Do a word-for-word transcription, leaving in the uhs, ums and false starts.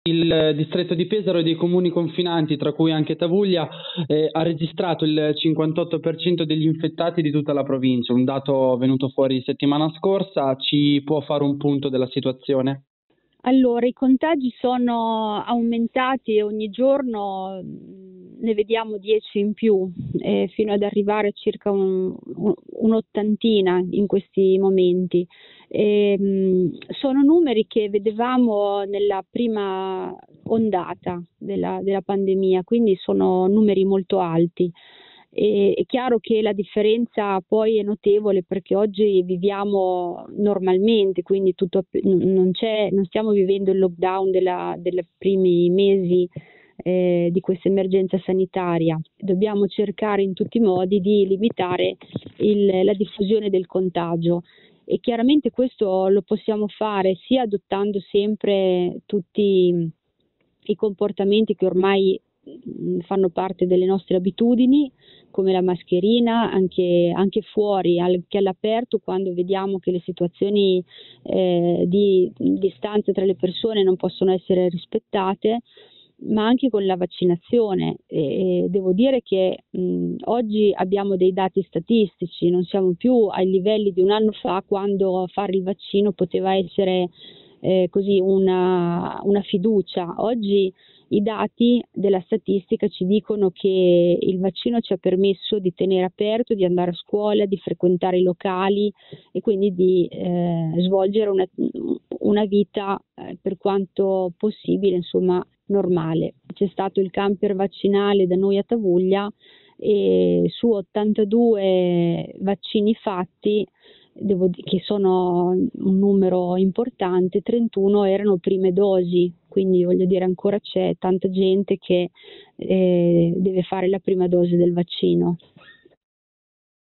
Il distretto di Pesaro e dei comuni confinanti, tra cui anche Tavuglia, eh, ha registrato il cinquantotto per cento degli infettati di tutta la provincia, un dato venuto fuori settimana scorsa. Ci può fare un punto della situazione? Allora, i contagi sono aumentati e ogni giorno mh, ne vediamo dieci in più, eh, fino ad arrivare a circa un- un- un'ottantina in questi momenti. E, mh, sono numeri che vedevamo nella prima ondata della, della pandemia, quindi sono numeri molto alti. E, è chiaro che la differenza poi è notevole perché oggi viviamo normalmente, quindi tutto, non c'è, non stiamo vivendo il lockdown della, dei primi mesi eh, di questa emergenza sanitaria. Dobbiamo cercare in tutti i modi di limitare il, la diffusione del contagio. E chiaramente questo lo possiamo fare sia adottando sempre tutti i comportamenti che ormai mh, fanno parte delle nostre abitudini, come la mascherina, anche, anche fuori, anche all'aperto, quando vediamo che le situazioni eh, di distanza tra le persone non possono essere rispettate, ma anche con la vaccinazione. E devo dire che mh, oggi abbiamo dei dati statistici, non siamo più ai livelli di un anno fa, quando fare il vaccino poteva essere eh, così una, una fiducia. Oggi i dati della statistica ci dicono che il vaccino ci ha permesso di tenere aperto, di andare a scuola, di frequentare i locali e quindi di eh, svolgere una, una vita eh, per quanto possibile, insomma, normale. C'è stato il camper vaccinale da noi a Tavuglia e su ottantadue vaccini fatti, devo dire che sono un numero importante, trentuno erano prime dosi, quindi voglio dire ancora c'è tanta gente che eh, deve fare la prima dose del vaccino.